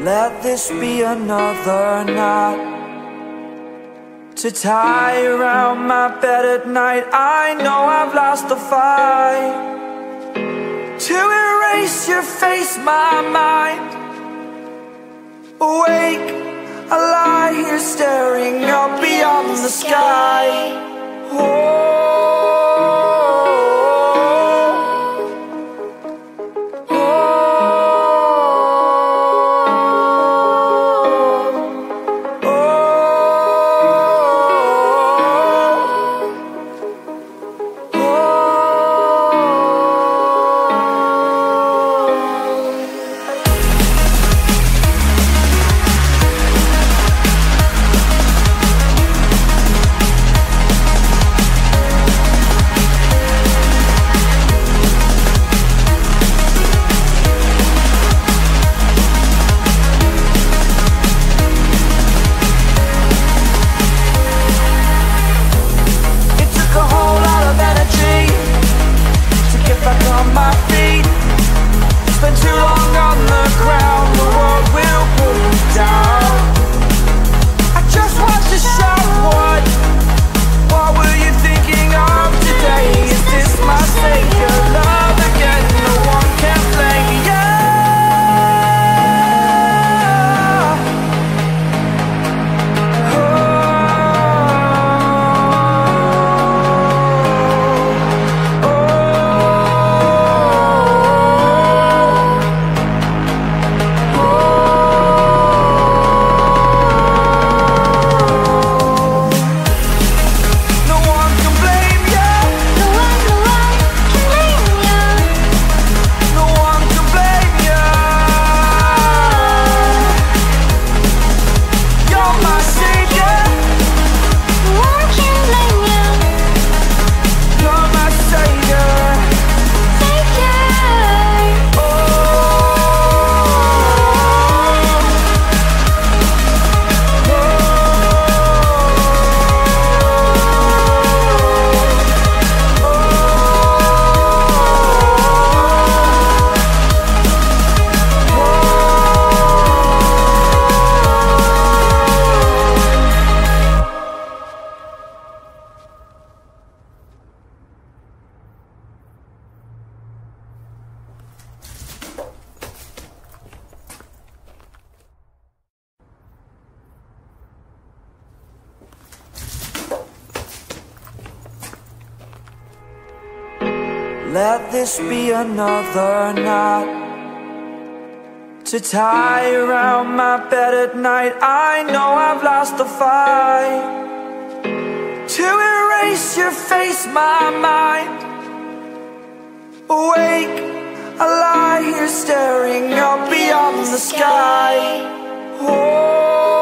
Let this be another knot to tie around my bed at night. I know I've lost the fight to erase your face, my mind. Awake, I lie here staring up beyond the sky. Let this be another knot to tie around my bed at night. I know I've lost the fight to erase your face, my mind. Awake, I lie here staring up beyond the sky.